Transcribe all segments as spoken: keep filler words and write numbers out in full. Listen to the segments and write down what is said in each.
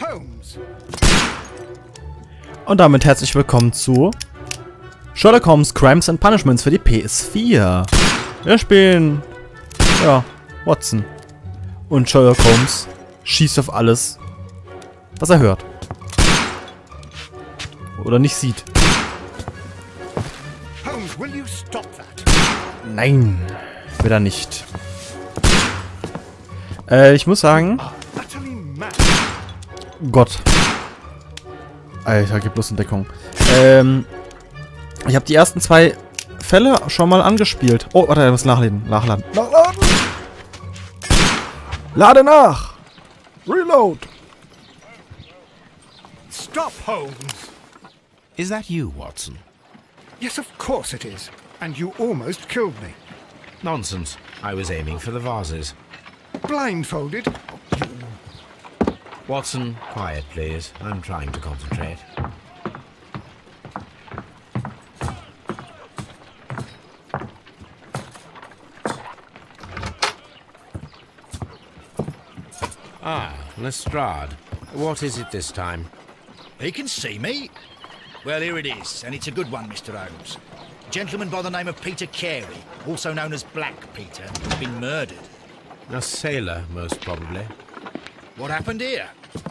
Holmes. Und damit herzlich willkommen zu Sherlock Holmes Crimes and Punishments für die P S vier. Wir spielen, ja, Watson. Und Sherlock Holmes schießt auf alles, was er hört. Oder nicht sieht. Holmes, will you stop that? Nein, will er nicht. Äh, ich muss sagen... Utterly mad. Gott. Alter, gib bloß Entdeckung. Ähm, ich habe die ersten zwei Fälle schon mal angespielt. Oh, warte, er muss nachladen. Nachladen. Nachladen! Lade nach! Reload! Stop, Holmes. Is that you, Watson? Yes, of course it is. And you almost killed me. Nonsense. I was aiming for the vases. Blindfolded? Watson, quiet, please. I'm trying to concentrate. Ah, Lestrade. What is it this time? He can see me. Well, here it is, and it's a good one, Mister Holmes. A gentleman by the name of Peter Carey, also known as Black Peter, has been murdered. A sailor, most probably. What happened here?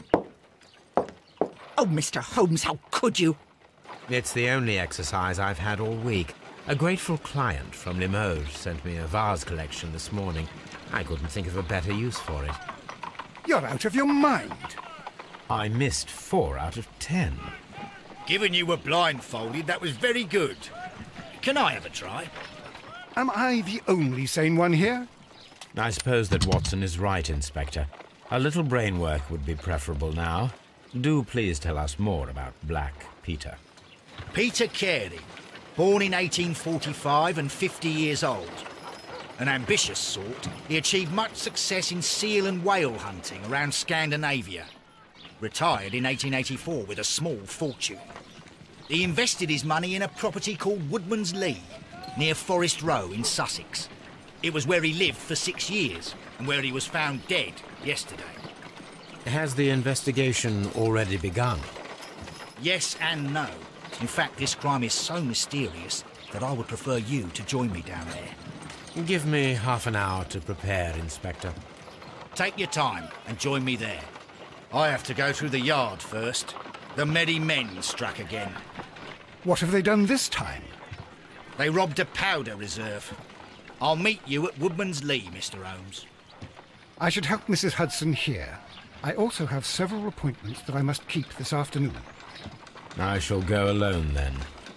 Oh, Mister Holmes, how could you? It's the only exercise I've had all week. A grateful client from Limoges sent me a vase collection this morning. I couldn't think of a better use for it. You're out of your mind. I missed four out of ten. Given you were blindfolded, that was very good. Can I have a try? Am I the only sane one here? I suppose that Watson is right, Inspector. A little brain work would be preferable now. Do please tell us more about Black Peter. Peter Carey, born in eighteen forty-five and fifty years old. An ambitious sort, he achieved much success in seal and whale hunting around Scandinavia. Retired in eighteen eighty-four with a small fortune. He invested his money in a property called Woodman's Lee, near Forest Row in Sussex. It was where he lived for six years, and where he was found dead yesterday. Has the investigation already begun? Yes and no. In fact, this crime is so mysterious that I would prefer you to join me down there. Give me half an hour to prepare, Inspector. Take your time and join me there. I have to go through the yard first. The merry men struck again. What have they done this time? They robbed a powder reserve. I'll meet you at Woodman's Lee, Mister Holmes. I should help Missus Hudson here. I also have several appointments that I must keep this afternoon. I shall go alone then.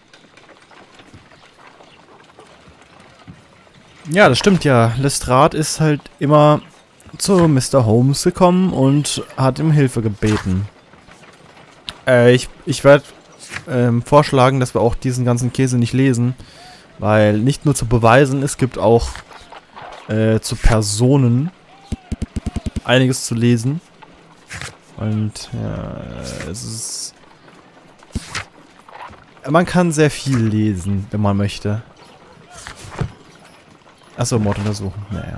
Ja, das stimmt ja. Lestrade ist halt immer zu Mister Holmes gekommen und hat ihm Hilfe gebeten. Äh, ich ich werde ähm, vorschlagen, dass wir auch diesen ganzen Käse nicht lesen. Weil nicht nur zu Beweisen, es gibt auch äh, zu Personen einiges zu lesen. Und ja, es ist... Man kann sehr viel lesen, wenn man möchte. Achso, Mord untersuchen. Naja.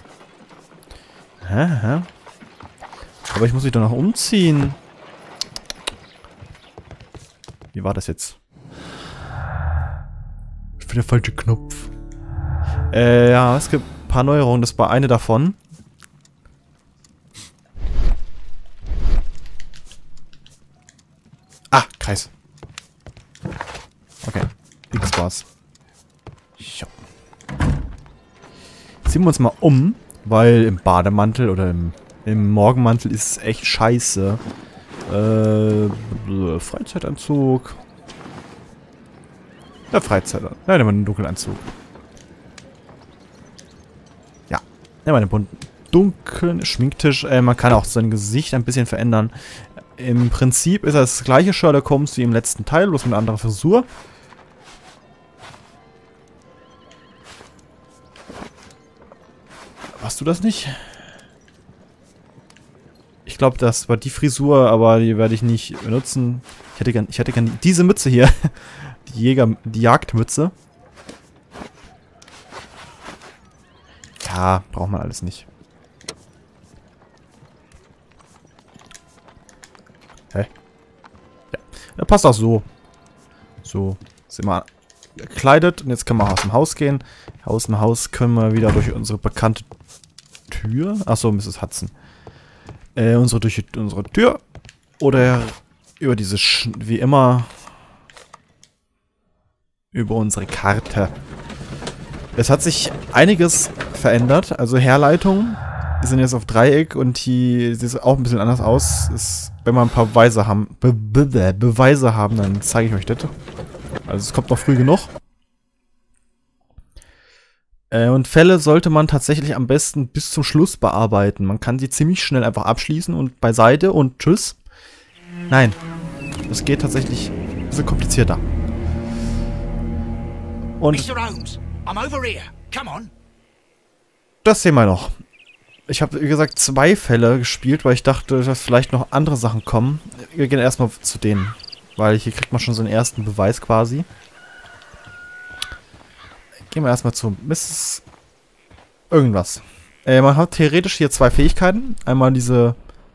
Hä, hä? Aber ich muss mich doch noch umziehen. Wie war das jetzt? Ich bin der falsche Knopf. Äh, ja, es gibt ein paar Neuerungen. Das war eine davon. Ah, Kreis. Okay, X war's. Ja. Ziehen wir uns mal um, weil im Bademantel oder im, im Morgenmantel ist es echt scheiße. Äh, Freizeitanzug. Der Freizeitanzug. Nein, nehmen wir einen Dunkelanzug. Ja, nehmen wir einen bunten, dunklen Schminktisch. Äh, man kann auch sein Gesicht ein bisschen verändern. Im Prinzip ist das gleiche Sherlock Holmes wie im letzten Teil, bloß mit einer anderen Frisur. Warst du das nicht? Ich glaube, das war die Frisur, aber die werde ich nicht benutzen. Ich hätte gern, ich hätte gern diese Mütze hier. Die Jäger, die Jagdmütze. Ja, braucht man alles nicht. Der passt auch so. So, sind wir gekleidet und jetzt können wir auch aus dem Haus gehen. Aus dem Haus können wir wieder durch unsere bekannte Tür. Achso, Misses Hudson. Äh, unsere durch unsere Tür. Oder über diese, Sch wie immer, über unsere Karte. Es hat sich einiges verändert. Also Herleitungen sind jetzt auf Dreieck und die sieht auch ein bisschen anders aus. Ist, wenn wir ein paar Beweise haben, Be Be Be Beweise haben, dann zeige ich euch das. Also es kommt noch früh genug. Äh, und Fälle sollte man tatsächlich am besten bis zum Schluss bearbeiten. Man kann sie ziemlich schnell einfach abschließen und beiseite und tschüss. Nein, das geht tatsächlich ein bisschen komplizierter. Und Mister Holmes, I'm over here. Come on. das sehen wir noch. Ich habe, wie gesagt, zwei Fälle gespielt, weil ich dachte, dass vielleicht noch andere Sachen kommen. Wir gehen erstmal zu denen. Weil hier kriegt man schon so einen ersten Beweis quasi. Gehen wir erstmal zu Misses irgendwas. Äh, man hat theoretisch hier zwei Fähigkeiten. Einmal diese...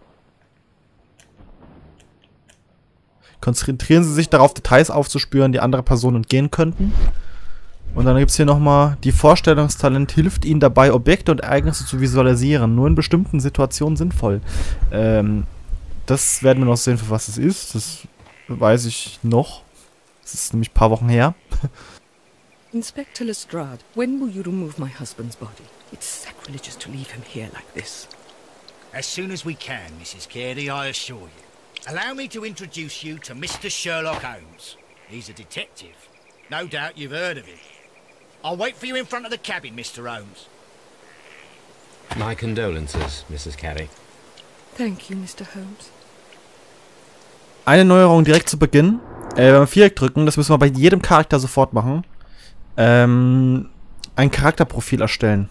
Konzentrieren Sie sich darauf, Details aufzuspüren, die andere Personen entgehen könnten. Und dann gibt es hier nochmal, die Vorstellungstalent hilft Ihnen dabei, Objekte und Ereignisse zu visualisieren. Nur in bestimmten Situationen sinnvoll. Ähm, das werden wir noch sehen, für was es ist. Das weiß ich noch. Das ist nämlich ein paar Wochen her. Inspector Lestrade, when will you remove my husband's body? It's sacrilegious to leave him here like this. As soon as we can, Missus Carey, I assure you. Allow me to introduce you to Mister Sherlock Holmes. He's a detective. No doubt you've heard of him. I'll wait for you in front of the cabin, Mister Holmes. My condolences, Missus Carey. Thank you, Mister Holmes. Eine Neuerung direkt zu Beginn. Äh, wenn wir Viereck drücken, das müssen wir bei jedem Charakter sofort machen. Ähm, ein Charakterprofil erstellen.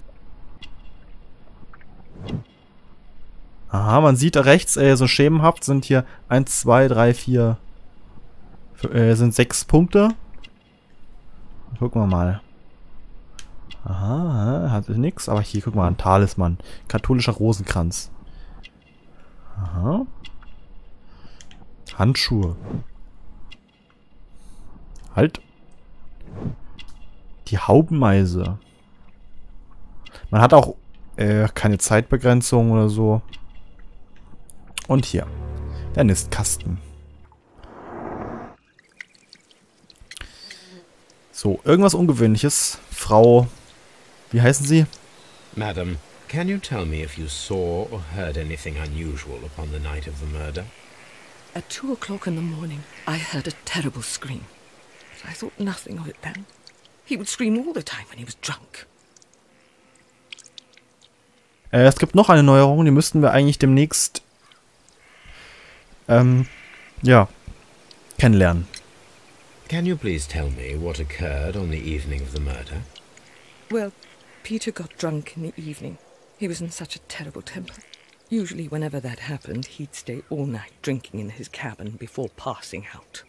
Aha, man sieht da rechts, äh, so schemenhaft sind hier eins, zwei, drei, vier, äh, sind sechs Punkte. Gucken wir mal. Aha, hat nix, aber hier, guck mal, ein Talisman. Katholischer Rosenkranz. Aha. Handschuhe. Halt. Die Haubenmeise. Man hat auch äh, keine Zeitbegrenzung oder so. Und hier. Der Nistkasten. So, irgendwas Ungewöhnliches. Frau... Wie heißen Sie? Madam, can you tell me if you saw or heard anything unusual upon the night of the murder? At two o'clock in the morning, I heard a terrible scream. But I thought nothing of it then. He would scream all the time when he was drunk. Äh, es gibt noch eine Neuerung, die müssten wir eigentlich demnächst ähm, ja, kennenlernen. Can you please tell me what occurred on the evening of the murder? Well, Peter got drunk in the evening. He was in such a terrible temper. Usually whenever that happened, he'd stay all night drinking in his cabin before passing out.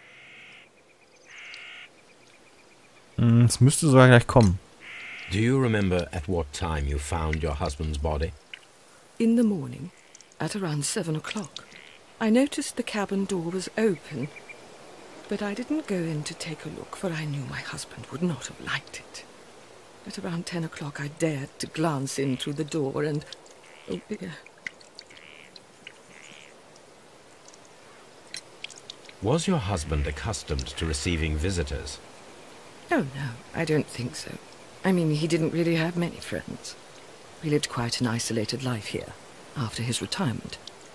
Mm, es müsste sogar gleich kommen. Do you remember at what time you found your husband's body? In the morning, at around seven o'clock, I noticed the cabin door was open. But I didn't go in to take a look, for I knew my husband would not have liked it. At around ten o'clock, I dared to glance in through the door and... Oh, dear. Was your husband accustomed to receiving visitors? Oh, no, I don't think so. I mean, he didn't really have many friends. We lived quite an isolated life here, after his retirement.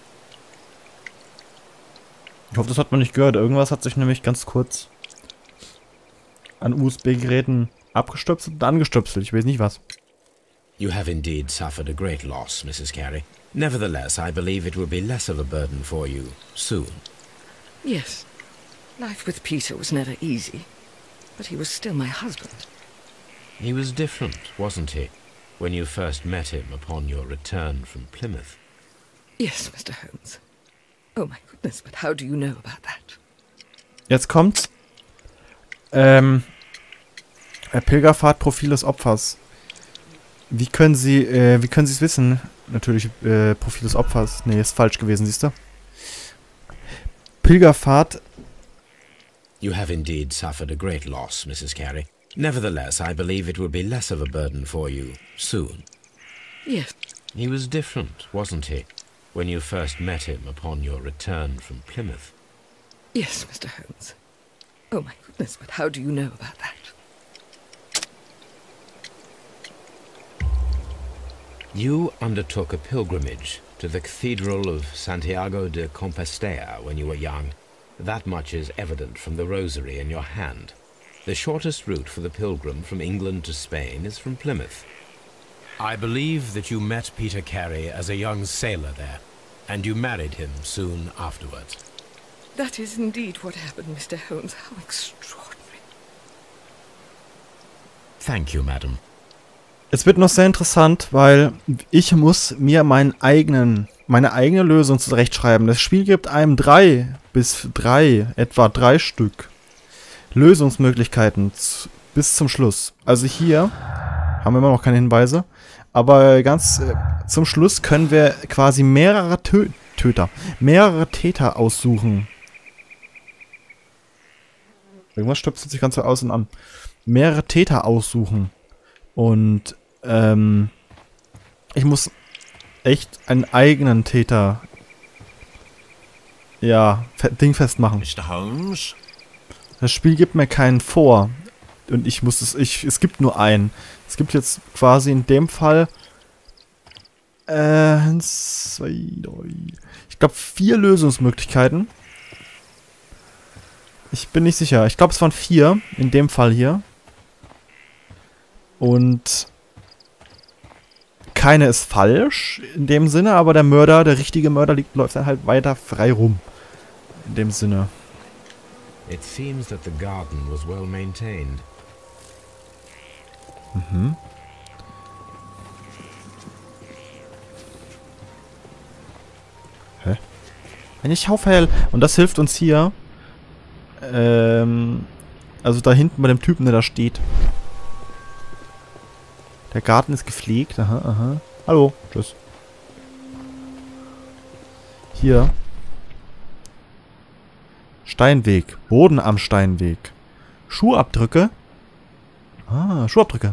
Ich hoffe, das hat man nicht gehört. Irgendwas hat sich nämlich ganz kurz an U S B-Geräten abgestöpselt und angestöpselt. Ich weiß nicht was. You have indeed suffered a great loss, Missus Carey. Nevertheless, I believe it will be less of a burden for you soon. Yes, life with Peter was never easy, but he was still my husband. He was different, wasn't he, when you first met him upon your return from Plymouth? Yes, Mister Holmes. Oh my goodness, but how do you know about that? Jetzt kommt's. Ähm, Pilgerfahrt-Profil des Opfers. Wie können Sie, äh, wie können Sie es wissen? Natürlich, äh, Profil des Opfers. Nee, ist falsch gewesen, siehst du? Pilgerfahrt You have indeed suffered a great loss, Missus Carey. Nevertheless, I believe it will be less of a burden for you soon. Yes. He was different, wasn't he, when you first met him upon your return from Plymouth? Yes, Mister Holmes. Oh, my goodness, but how do you know about that? You undertook a pilgrimage to the Cathedral of Santiago de Compostela when you were young. That much is evident from the rosary in your hand. The shortest route for the pilgrim from England to Spain is from Plymouth. I believe that you met Peter Carey as a young sailor there, and you married him soon afterwards. That is indeed what happened, Mister Holmes. How extraordinary. Thank you, madam. Es wird noch sehr interessant, weil ich muss mir meinen eigenen, meine eigene Lösung zurechtschreiben. Das Spiel gibt einem drei bis drei, etwa drei Stück Lösungsmöglichkeiten bis zum Schluss. Also hier haben wir immer noch keine Hinweise, aber ganz äh, zum Schluss können wir quasi mehrere Tö Töter, mehrere Täter aussuchen. Irgendwas stöpselt sich ganz so außen an. Mehrere Täter aussuchen. Und ähm, ich muss echt einen eigenen Täter ja, dingfest machen. Mister Holmes? Das Spiel gibt mir keinen vor. Und ich muss es, ich, es gibt nur einen. Es gibt jetzt quasi in dem Fall äh, eins, zwei, drei, ich glaube vier Lösungsmöglichkeiten. Ich bin nicht sicher. Ich glaube es waren vier in dem Fall hier. Und keine ist falsch in dem Sinne, aber der Mörder, der richtige Mörder liegt, läuft dann halt weiter frei rum. In dem Sinne. It seems that the garden was well maintained. Mhm. Hä? Ein Schaufel. Und das hilft uns hier. Ähm, also da hinten bei dem Typen, der da steht. Der Garten ist gepflegt. Aha, aha. Hallo. Tschüss. Hier. Steinweg. Boden am Steinweg. Schuhabdrücke. Ah, Schuhabdrücke.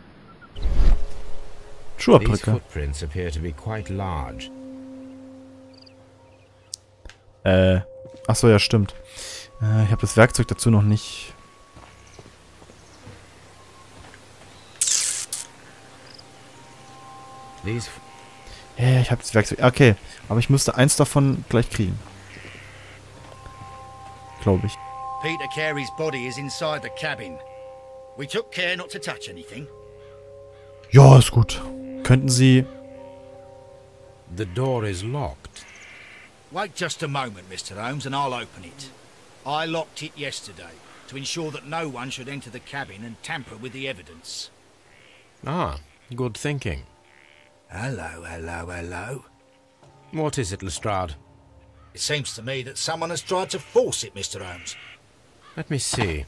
These Schuhabdrücke. footprints appear to be quite large. Äh. Achso, ja, stimmt. Äh, ich habe das Werkzeug dazu noch nicht. These Ja, ich habe das Werkzeug. Okay, aber ich müsste eins davon gleich kriegen. Glaube ich. Peter Carey's body is inside the cabin. We took care not to touch anything. Ja, ist gut. Könnten Sie... The door is locked. Wait just a moment, Mister Holmes, and I'll open it. I locked it yesterday to ensure that no one should enter the cabin and tamper with the evidence. Ah, good thinking. Hello, hello, hello. What is it, Lestrade? It seems to me that someone has tried to force it, Mister Holmes. Let me see.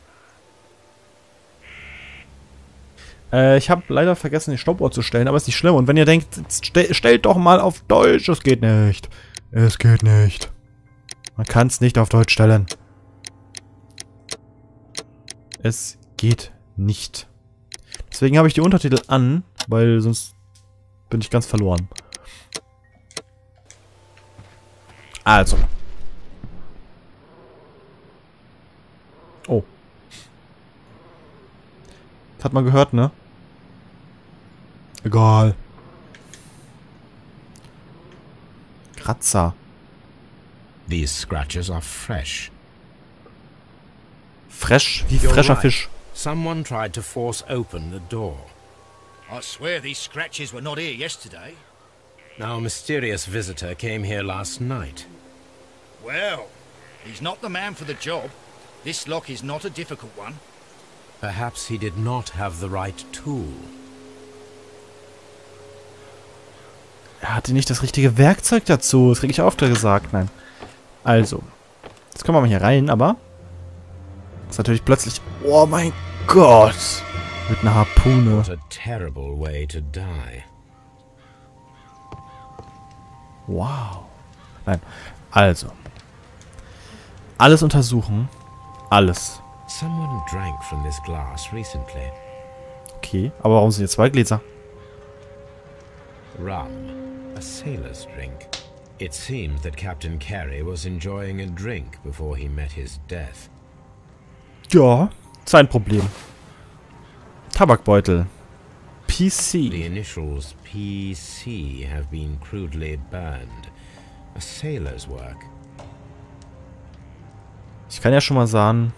Äh, ich habe leider vergessen, den Stoppuhr zu stellen, aber ist nicht schlimm. Und wenn ihr denkt, ste stellt doch mal auf Deutsch. Es geht nicht. Es geht nicht. Man kann es nicht auf Deutsch stellen. Es geht nicht. Deswegen habe ich die Untertitel an, weil sonst bin ich ganz verloren. Also. Oh. Das hat man gehört, ne? Egal. Kratzer. These scratches are fresh. Fresh wie You're fresher right. Fisch. Someone tried to force open the door. I swear these scratches were not here yesterday. Our mysterious visitor came here last night. Well, he's not the man for the job. This lock is not a difficult one. Perhaps he did not have the right tool. Er hatte nicht das richtige Werkzeug dazu. Das kriege ich oft gesagt. Nein. Also. Jetzt kommen wir mal hier rein, aber... ist natürlich plötzlich... Oh mein Gott! Mit einer Harpune. What a terrible way to die. Wow. Nein. Also. Alles untersuchen. Alles. Someone drank from this glass recently. Okay, aber warum sind hier zwei Gläser? Rum, a sailor's drink. It seems that Captain Carey was enjoying a drink before he met his death. Ja, sein Problem. Tabakbeutel. P The C. initials P C have been crudely burned. A sailor's work. Ich kann ja schon mal sagen...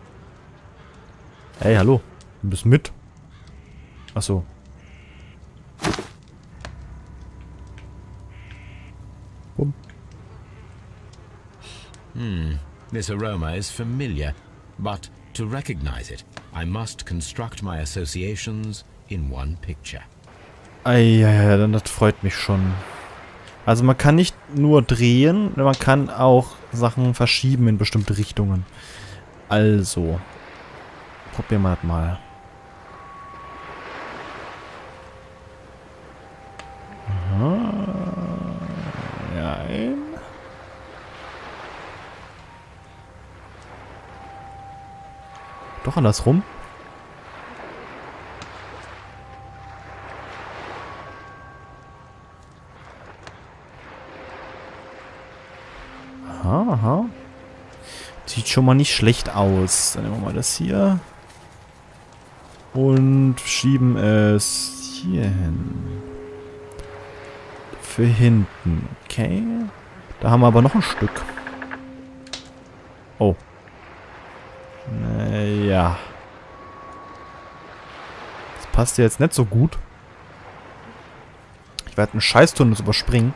Hey, hallo. Du bist mit? Achso. Bumm. Hmm. This aroma is familiar, but to recognize it, I must construct my associations in one picture. Eieiei, dann das freut mich schon. Also man kann nicht nur drehen, man kann auch Sachen verschieben in bestimmte Richtungen. Also. Probieren wir das mal. Aha. Nein. Doch andersrum. Aha, aha. Sieht schon mal nicht schlecht aus. Dann nehmen wir mal das hier. Und schieben es hier hin. Für hinten. Okay. Da haben wir aber noch ein Stück. Oh. Naja. Das passt ja jetzt nicht so gut. Ich werde einen Scheißtunnel überspringen.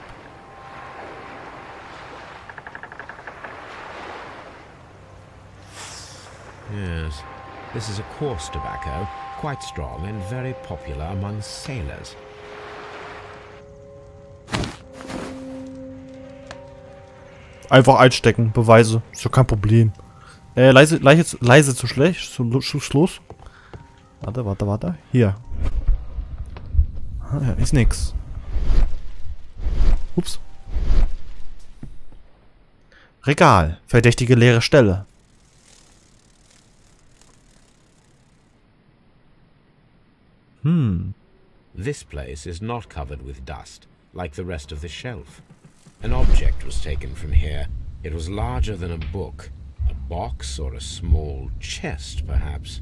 Yes. This is a coarse tobacco, quite strong and very popular among sailors. Einfach einstecken, Beweise. Ist ja kein Problem. Äh, leise, leise, leise zu schlecht, zu schusslos. Warte, warte, warte. Hier. Ah, ja, ist nix. Ups. Regal. Verdächtige leere Stelle. Hm. This place is not covered with dust, like the rest of the shelf. An object was taken from here. It was larger than a book. A box or a small chest, perhaps.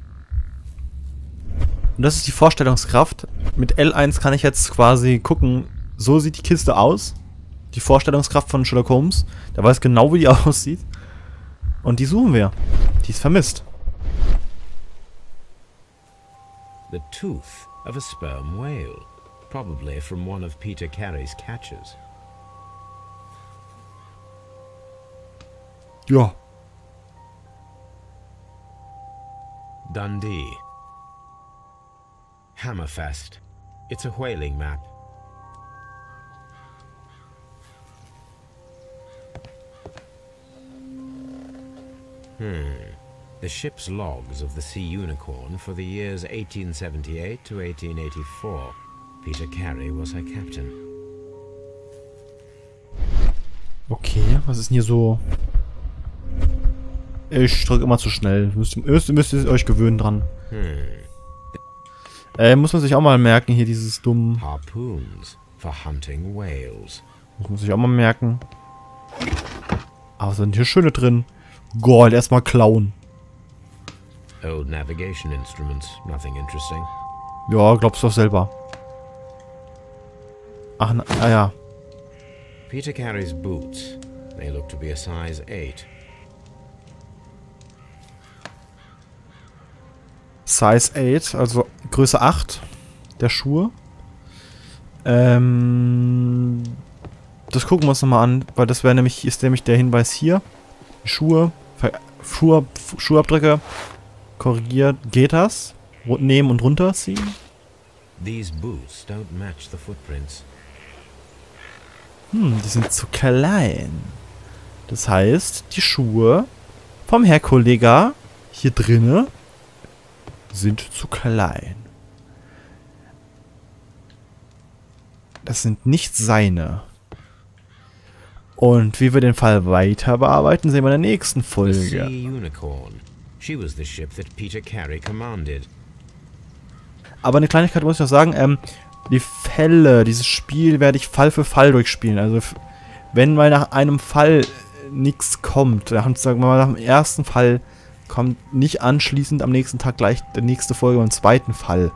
Und das ist die Vorstellungskraft. Mit L eins kann ich jetzt quasi gucken, so sieht die Kiste aus. Die Vorstellungskraft von Sherlock Holmes. Der weiß genau, wie die aussieht. Und die suchen wir. Die ist vermisst. The tooth of a sperm whale, probably from one of Peter Carey's catches. Ja. Dundee. Hammerfest. It's a whaling map. Hmm. The ship's logs of the Sea Unicorn for the years eighteen seventy-eight to eighteen eighty-four. Peter Carey was her captain. Okay, was ist denn hier so? Ich drücke immer zu schnell. Müsst, müsst, müsst ihr euch gewöhnen dran. Hmm. Äh, muss man sich auch mal merken, hier dieses dumm. Harpoons for hunting whales. Das muss ich auch mal merken. Aber sind hier schöne drin. Gold, erstmal klauen. Old navigation instruments, nothing interesting. Ja, glaubst du doch selber. Ach, na, ah ja. Peter Carey's boots. They look to be a size eight. Size acht, also Größe acht der Schuhe. Ähm, das gucken wir uns nochmal an, weil das wäre nämlich, ist nämlich der Hinweis hier. Schuhe, Schuhe, Schuhabdrücke, korrigiert, geht das? Nehmen und runterziehen. These boots don't match the footprints. Hm, die sind zu klein. Das heißt, die Schuhe vom Herr Kollege hier drinne sind zu klein. Das sind nicht seine. Und wie wir den Fall weiter bearbeiten, sehen wir in der nächsten The Folge. Sea Unicorn. She was the ship that Peter Carey commanded. Aber eine Kleinigkeit muss ich noch sagen, ähm, die Fälle, dieses Spiel werde ich Fall für Fall durchspielen. Also wenn mal nach einem Fall nichts kommt, nach, sagen wir mal, nach dem ersten Fall kommt nicht anschließend am nächsten Tag gleich die nächste Folge im zweiten Fall.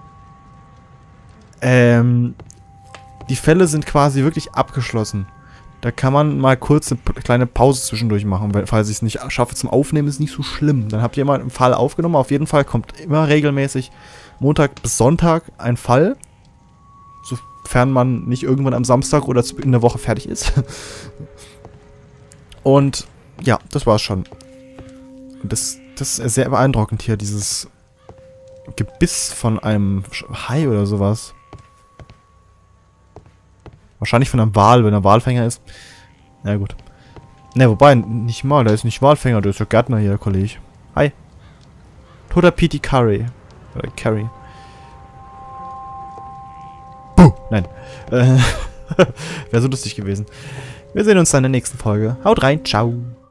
Ähm, die Fälle sind quasi wirklich abgeschlossen. Da kann man mal kurz eine kleine Pause zwischendurch machen, weil, falls ich es nicht schaffe zum Aufnehmen, ist nicht so schlimm. Dann habt ihr mal einen Fall aufgenommen. Auf jeden Fall kommt immer regelmäßig Montag bis Sonntag ein Fall. Sofern man nicht irgendwann am Samstag oder in der Woche fertig ist. Und ja, das war's schon. Das, das ist sehr beeindruckend hier, dieses Gebiss von einem Hai oder sowas. Wahrscheinlich von einem Wal, wenn er Walfänger ist. Na gut. Ne, wobei, nicht mal, der ist nicht Walfänger, der ist der Gärtner hier, der Kollege. Hi. Toter Petey Curry. Oder Carry. Puh, nein. Äh, wäre so lustig gewesen. Wir sehen uns dann in der nächsten Folge. Haut rein, ciao.